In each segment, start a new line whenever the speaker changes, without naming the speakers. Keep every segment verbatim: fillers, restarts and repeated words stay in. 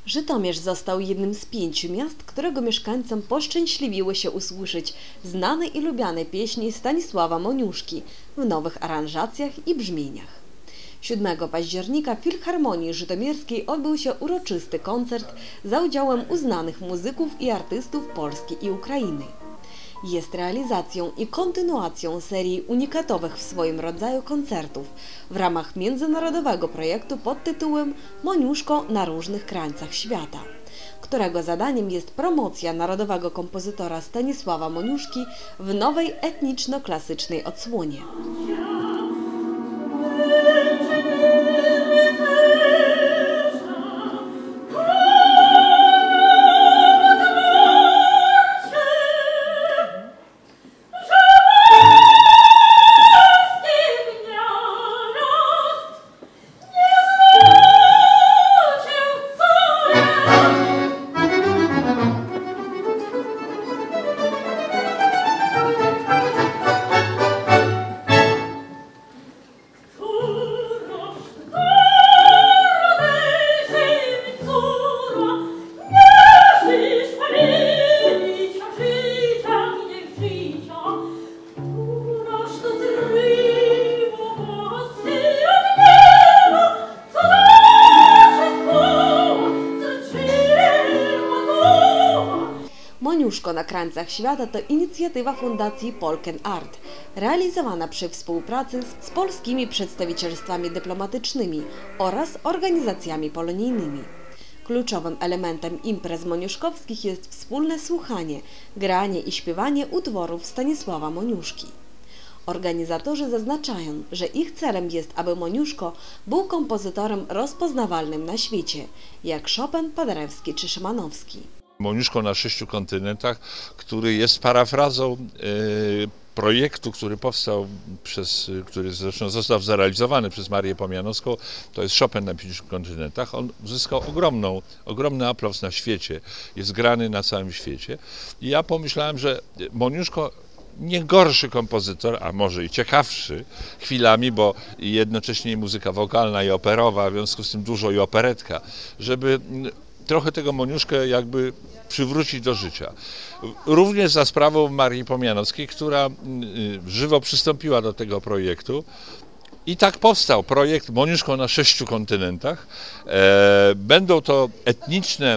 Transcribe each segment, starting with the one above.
Żytomierz został jednym z pięciu miast, którego mieszkańcom poszczęśliwiło się usłyszeć znane i lubiane pieśni Stanisława Moniuszki w nowych aranżacjach i brzmieniach. siódmego października w Filharmonii Żytomierskiej odbył się uroczysty koncert za udziałem uznanych muzyków i artystów Polski i Ukrainy. Jest realizacją i kontynuacją serii unikatowych w swoim rodzaju koncertów w ramach międzynarodowego projektu pod tytułem Moniuszko na różnych krańcach świata, którego zadaniem jest promocja narodowego kompozytora Stanisława Moniuszki w nowej etniczno-klasycznej odsłonie. Moniuszko na krańcach świata to inicjatywa Fundacji Polken Art, realizowana przy współpracy z polskimi przedstawicielstwami dyplomatycznymi oraz organizacjami polonijnymi. Kluczowym elementem imprez moniuszkowskich jest wspólne słuchanie, granie i śpiewanie utworów Stanisława Moniuszki. Organizatorzy zaznaczają, że ich celem jest, aby Moniuszko był kompozytorem rozpoznawalnym na świecie, jak Chopin, Paderewski czy Szymanowski.
Moniuszko na sześciu kontynentach, który jest parafrazą y, projektu, który powstał przez, który zresztą został zrealizowany przez Marię Pomianowską, to jest Chopin na pięciu kontynentach. On uzyskał ogromną, ogromny aplauz na świecie, jest grany na całym świecie. I ja pomyślałem, że Moniuszko nie gorszy kompozytor, a może i ciekawszy chwilami, bo jednocześnie i muzyka wokalna i operowa, w związku z tym dużo i operetka, żeby trochę tego Moniuszkę jakby przywrócić do życia. Również za sprawą Marii Pomianowskiej, która żywo przystąpiła do tego projektu. I tak powstał projekt Moniuszko na sześciu kontynentach. Będą to etniczne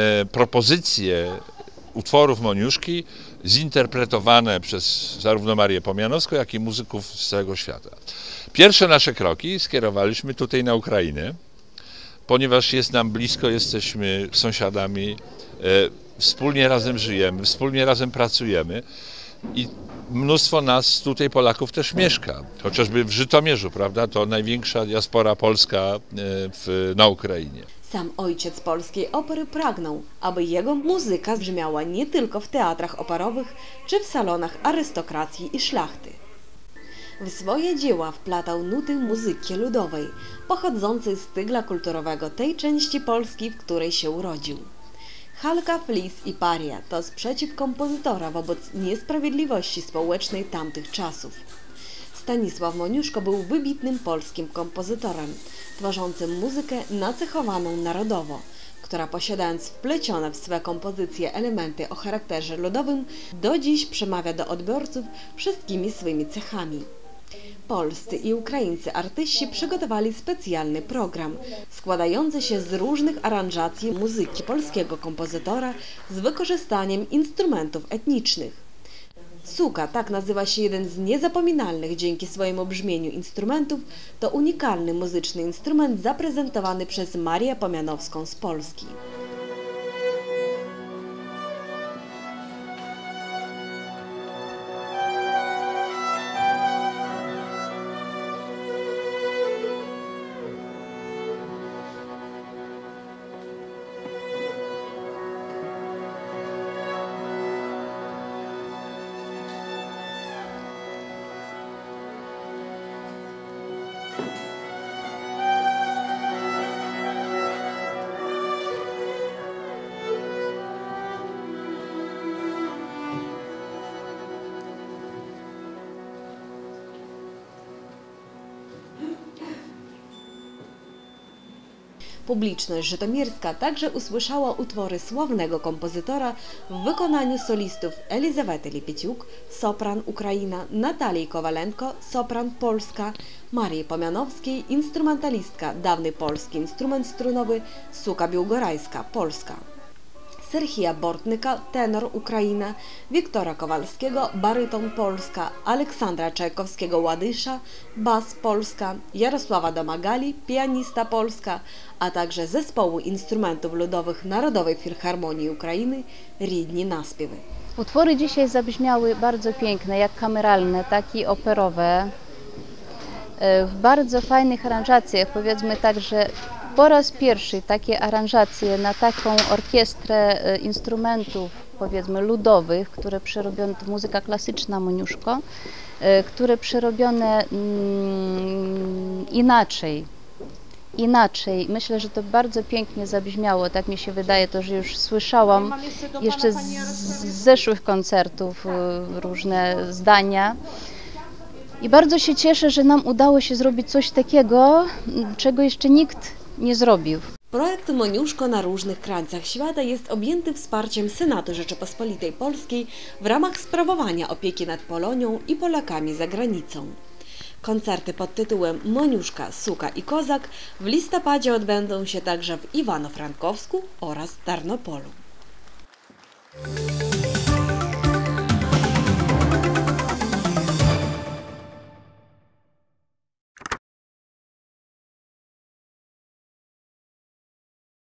propozycje utworów Moniuszki zinterpretowane przez zarówno Marię Pomianowską, jak i muzyków z całego świata. Pierwsze nasze kroki skierowaliśmy tutaj na Ukrainę, ponieważ jest nam blisko, jesteśmy sąsiadami, e, wspólnie razem żyjemy, wspólnie razem pracujemy i mnóstwo nas tutaj Polaków też mieszka, chociażby w Żytomierzu, prawda, to największa diaspora polska e, w, na Ukrainie.
Sam ojciec polskiej opery pragnął, aby jego muzyka brzmiała nie tylko w teatrach operowych czy w salonach arystokracji i szlachty. W swoje dzieła wplatał nuty muzyki ludowej, pochodzącej z tygla kulturowego tej części Polski, w której się urodził. Halka, Flis i Paria to sprzeciw kompozytora wobec niesprawiedliwości społecznej tamtych czasów. Stanisław Moniuszko był wybitnym polskim kompozytorem, tworzącym muzykę nacechowaną narodowo, która posiadając wplecione w swe kompozycje elementy o charakterze ludowym, do dziś przemawia do odbiorców wszystkimi swymi cechami. Polscy i ukraińscy artyści przygotowali specjalny program, składający się z różnych aranżacji muzyki polskiego kompozytora z wykorzystaniem instrumentów etnicznych. Suka, tak nazywa się jeden z niezapominalnych dzięki swojemu brzmieniu instrumentów, to unikalny muzyczny instrument zaprezentowany przez Marię Pomianowską z Polski. Publiczność żytomierska także usłyszała utwory sławnego kompozytora w wykonaniu solistów Elizawety Lipieciuk, sopran Ukraina, Natalii Kowalenko, sopran Polska, Marii Pomianowskiej, instrumentalistka, dawny polski instrument strunowy, Suka Biłgorajska, Polska. Serhija Bortnyka, tenor Ukraina, Wiktora Kowalskiego, baryton Polska, Aleksandra Czajkowskiego Ładysza, bas Polska, Jarosława Domagali, pianista Polska, a także zespołu instrumentów ludowych Narodowej Filharmonii Ukrainy Rідні наспіви.
Utwory dzisiaj zabrzmiały bardzo piękne, jak kameralne, tak i operowe, w bardzo fajnych aranżacjach, powiedzmy tak, że po raz pierwszy takie aranżacje na taką orkiestrę instrumentów, powiedzmy ludowych, które przerobione, to muzyka klasyczna Moniuszko, które przerobione mm, inaczej, inaczej. Myślę, że to bardzo pięknie zabrzmiało, tak mi się wydaje, to, że już słyszałam jeszcze z, z zeszłych koncertów różne zdania. I bardzo się cieszę, że nam udało się zrobić coś takiego, czego jeszcze nikt nie zrobił.
Projekt Moniuszko na różnych krańcach świata jest objęty wsparciem Senatu Rzeczypospolitej Polskiej w ramach sprawowania opieki nad Polonią i Polakami za granicą. Koncerty pod tytułem Moniuszka, Suka i Kozak w listopadzie odbędą się także w Iwano-Frankowsku oraz Tarnopolu.